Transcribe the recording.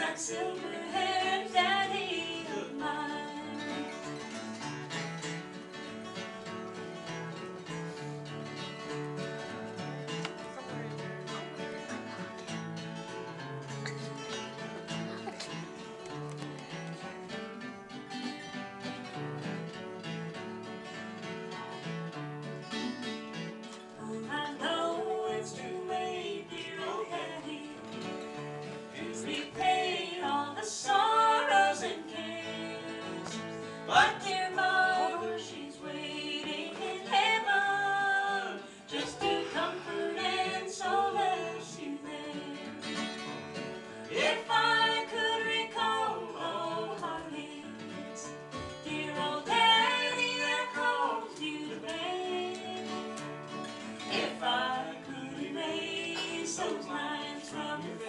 that silver-haired daddy of mine. I know it's too late, dear old daddy, to repay all the sorrows and cares. But dear mother, she's waiting in heaven just to comfort and solace you there. If I could recall old heartaches, dear old daddy that caused you to pain, if I could erase those lines from your face,